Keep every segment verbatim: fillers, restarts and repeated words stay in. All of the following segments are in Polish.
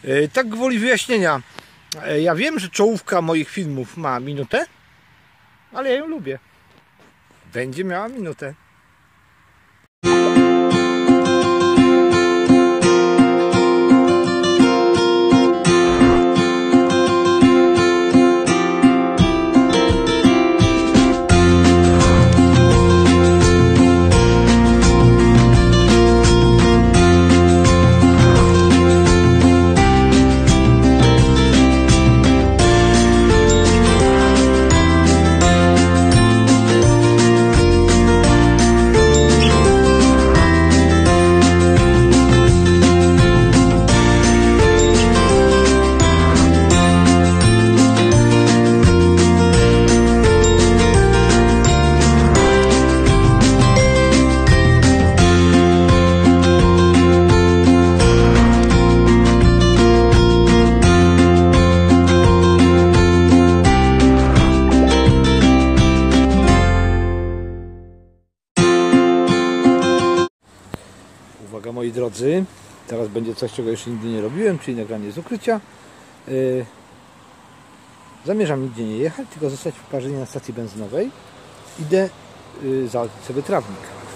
Tak gwoli wyjaśnienia. Ja wiem, że czołówka moich filmów ma minutę, ale ja ją lubię. Będzie miała minutę. Uwaga, moi drodzy, teraz będzie coś, czego jeszcze nigdy nie robiłem, czyli nagranie z ukrycia. Yy, zamierzam nigdzie nie jechać, tylko zostać w Parzynie na stacji benzynowej. Idę yy, załatwić sobie trawnik.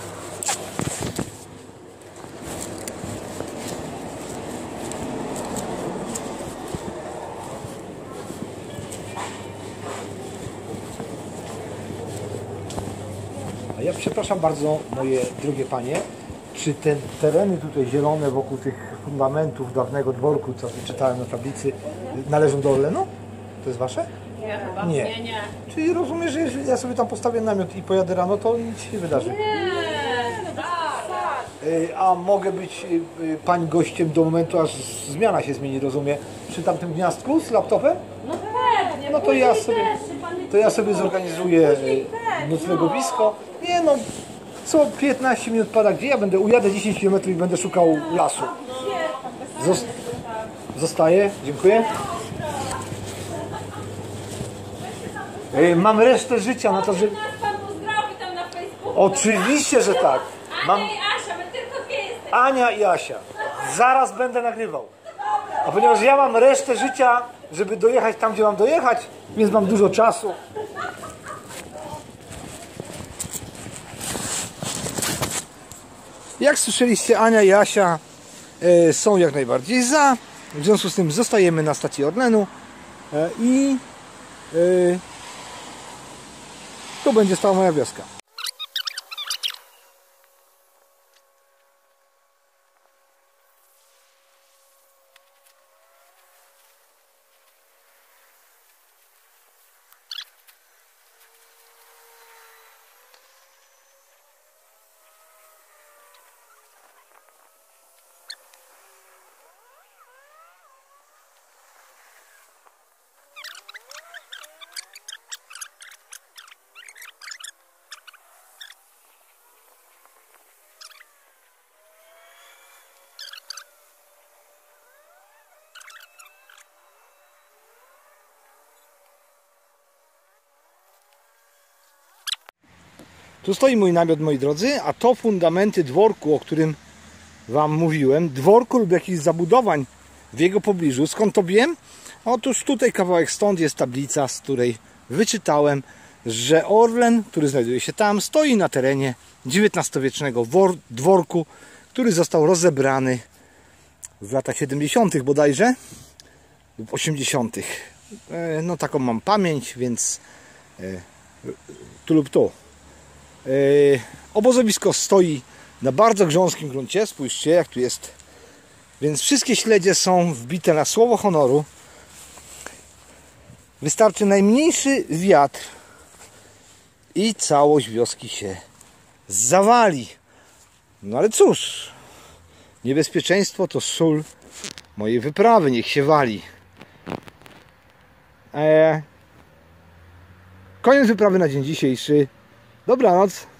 A ja przepraszam bardzo, moje drogie panie, czy te tereny tutaj zielone wokół tych fundamentów dawnego dworku, co wyczytałem na tablicy, należą do Orlenu? To jest wasze? Nie, chyba. Nie. Nie, nie. Czyli rozumiesz, że jeżeli ja sobie tam postawię namiot i pojadę rano, to nic się nie wydarzy? Nie, tak, tak. A mogę być pań gościem do momentu, aż zmiana się zmieni, rozumie? Przy tamtym gniazdku z laptopem? No pewnie. No to ja sobie, to ja sobie zorganizuję noclegowisko. Nie no, co piętnaście minut pada gdzie? Ja będę, ujadę dziesięć kilometrów i będę szukał lasu. Zos Zostaję, dziękuję. Mam resztę życia na to, że... Pan pozdrowi tam na Facebooku. Oczywiście, że tak. Mam... Ania i Asia, my tylko dwie jesteśmy. Ania i Asia. Zaraz będę nagrywał. A ponieważ ja mam resztę życia, żeby dojechać tam, gdzie mam dojechać, więc mam dużo czasu. Jak słyszeliście, Ania i Asia e, są jak najbardziej za. W związku z tym zostajemy na stacji Orlenu e, i e, tu będzie stała moja wioska. Tu stoi mój namiot, moi drodzy, a to fundamenty dworku, o którym wam mówiłem. Dworku lub jakichś zabudowań w jego pobliżu. Skąd to wiem? Otóż tutaj kawałek stąd jest tablica, z której wyczytałem, że Orlen, który znajduje się tam, stoi na terenie dziewiętnastowiecznego dworku, który został rozebrany w latach siedemdziesiątych bodajże lub osiemdziesiątych. No taką mam pamięć, więc tu lub tu. Yy, obozowisko stoi na bardzo grząskim gruncie. Spójrzcie, jak tu jest. Więc wszystkie śledzie są wbite na słowo honoru. Wystarczy najmniejszy wiatr i całość wioski się zawali. No ale cóż, niebezpieczeństwo to sól mojej wyprawy. Niech się wali. Eee, koniec wyprawy na dzień dzisiejszy. Dobranoc.